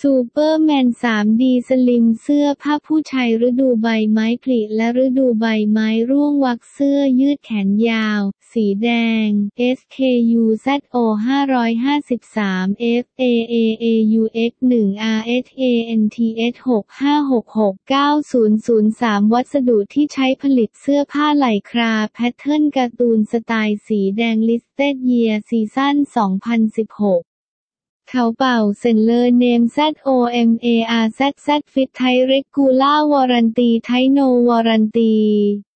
ซูเปอร์แมน 3D สลิมเสื้อผ้าผู้ชายฤดูใบไม้ผลิและฤดูใบไม้ร่วงวักเสื้อยืดแขนยาวสีแดง SKU ZO 553 FAAAUX 1 RSANTS 6566 9003วัสดุที่ใช้ผลิตเสื้อผ้าไหล่คราแพทเทิร์นการ์ตูนสไตล์สีแดง Listed Year Season 2016เขาเป่าเซ็นเลอร์เนม ZOMARZZ Fit ไทยเรกูล่าวอรันตีไทโนวอรันตี